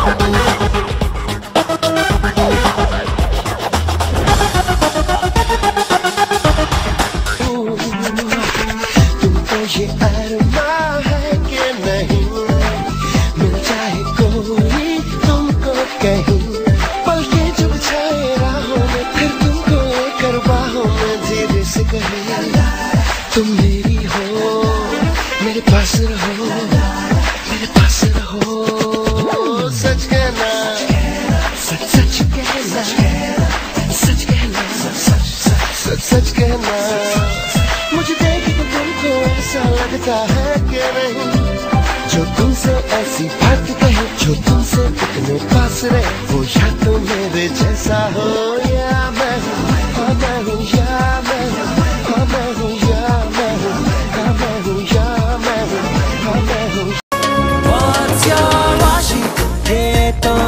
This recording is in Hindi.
ये अरमा है कि नहीं, मिल जाए कोई तुमको कहीं, पलके जब छाए राहों में, फिर तुमको लेकर बाहों में धीरे से कहीं, तुम मेरी हो, मेरे पास रहो, मेरे पास रहो। सच कहना, सच सच कहना, सच कहना, सच सच कहना। मुझे देख के तुमको ऐसा लगता है कि नहीं, जो तुमसे ऐसी बात कहे, जो तुमसे इतने पास रहे, वो या तो मेरे जैसा हो या मैं हूँ, हाँ मैं हूँ या मैं हूँ, हाँ मैं हूँ या मैं हूँ, हाँ मैं हूँ या मैं हूँ, हाँ मैं हूँ। What's your Washington?